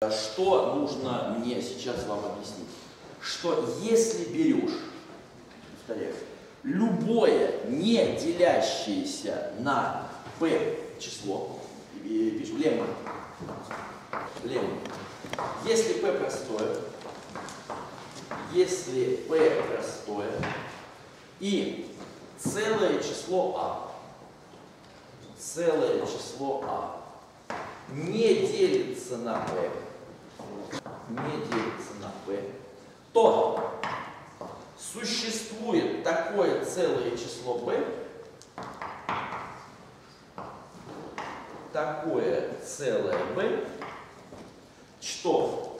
Что нужно мне сейчас вам объяснить? Что если берешь, повторяю, любое не делящееся на p число, пишу лемма, если p простое, и целое число а не делится на p, то существует такое целое число b, что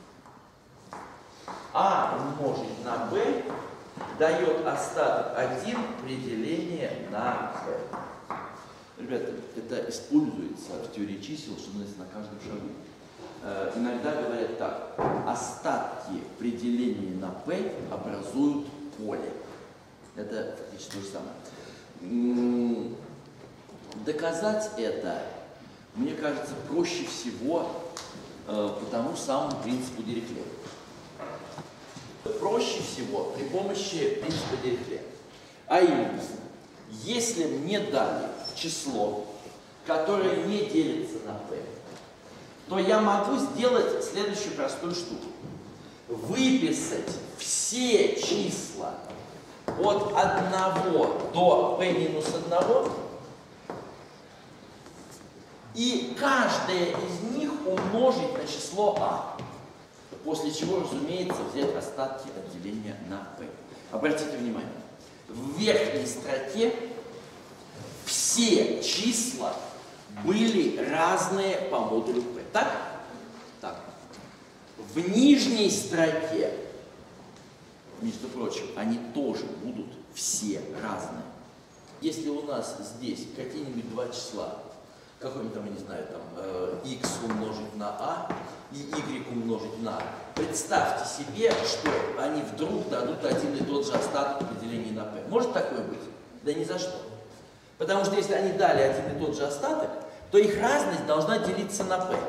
а умножить на b дает остаток 1 при делении на p. Ребята, это используется в теории чисел, что называется, на каждом шагу. Иногда говорят так: остатки при делении на p образуют поле. Это фактически то же самое. Доказать это, мне кажется, проще всего по тому самому принципу Дирихле. Проще всего при помощи принципа Дирихле. А именно, если мне дали число, которое не делится на p, то я могу сделать следующую простую штуку. Выписать все числа от 1 до p минус 1, и каждое из них умножить на число а. После чего, разумеется, взять остатки от деления на p. Обратите внимание, в верхней строке все числа были разные по модулю p. Так? Так. В нижней строке, между прочим, они тоже будут все разные. Если у нас здесь какие-нибудь два числа, какой-нибудь там, я не знаю, там x умножить на a и y умножить на a, представьте себе, что они вдруг дадут один и тот же остаток при делении на p. Может такое быть? Да ни за что. Потому что если они дали один и тот же остаток, то их разность должна делиться на p.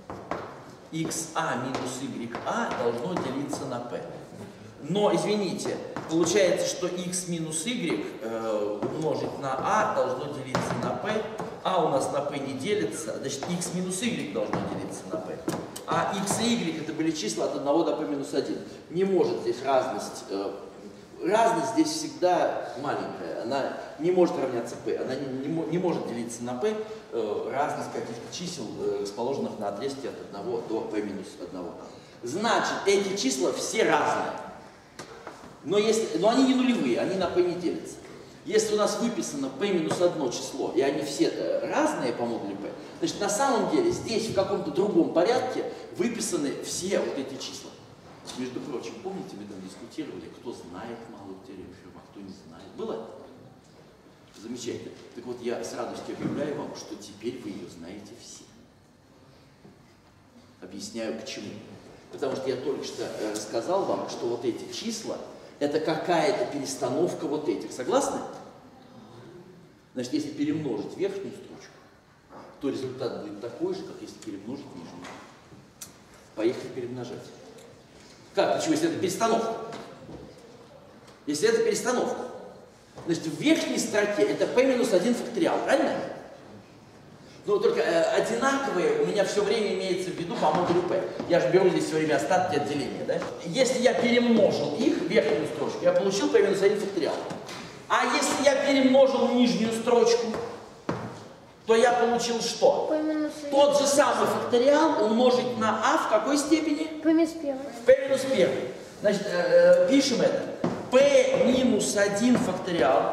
xa минус ya должно делиться на p. Но, извините, получается, что x минус y умножить на a должно делиться на p, а у нас на p не делится, значит x минус y должно делиться на p. А x и y это были числа от 1 до p минус 1. Не может здесь разность, разность здесь всегда маленькая, она не может равняться p, она не может делиться на p, разность каких-то чисел, расположенных на отрезке от 1 до p минус 1. Значит, эти числа все разные. Но они не нулевые, они на p не делятся. Если у нас выписано p минус 1 число, и они все разные по модулю p, значит, на самом деле здесь в каком-то другом порядке выписаны все вот эти числа. Между прочим, помните, мы там дискутировали, кто знает малую теорему Ферма, кто не знает. Было? Замечательно. Так вот, я с радостью объявляю вам, что теперь вы ее знаете все. Объясняю, к чему. Потому что я только что рассказал вам, что вот эти числа это какая-то перестановка вот этих. Согласны? Значит, если перемножить верхнюю строчку, то результат будет такой же, как если перемножить нижнюю. Поехали перемножать. Как? Почему? Если это перестановка. Если это перестановка, значит, в верхней строке это p минус 1 факториал, правильно? Но только одинаковые у меня все время имеется в виду по модулю p. Я же беру здесь все время остатки от деления, да? Если я перемножил их, верхнюю строчку, я получил p минус 1 факториал. А если я перемножил нижнюю строчку, то я получил что? Тот же самый факториал умножить на а в какой степени? p минус 1. p минус 1. Значит, пишем это. p минус 1 факториал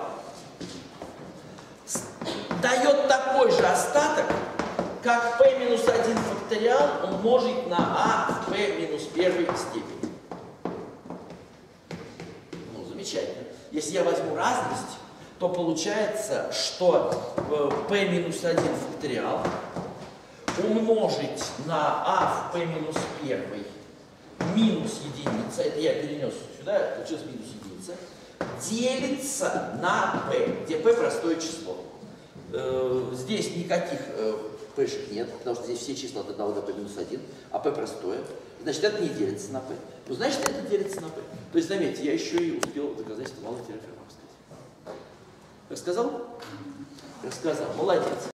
дает такой же остаток, как p минус 1 факториал умножить на а в p минус 1 степени. Ну, замечательно. Если я возьму разность, то получается, что p минус 1 факториал умножить на а в p минус 1 минус единица, это я перенес сюда, получилось минус единица, делится на p, где p простое число. Здесь никаких Пшек нет, потому что здесь все числа от 1 до p минус 1, а p простое. Значит, это не делится на p. Ну, значит, это делится на p. То есть, заметьте, я еще и успел доказать, что малый теорема Ферма рассказать. Рассказал? Рассказал. Молодец.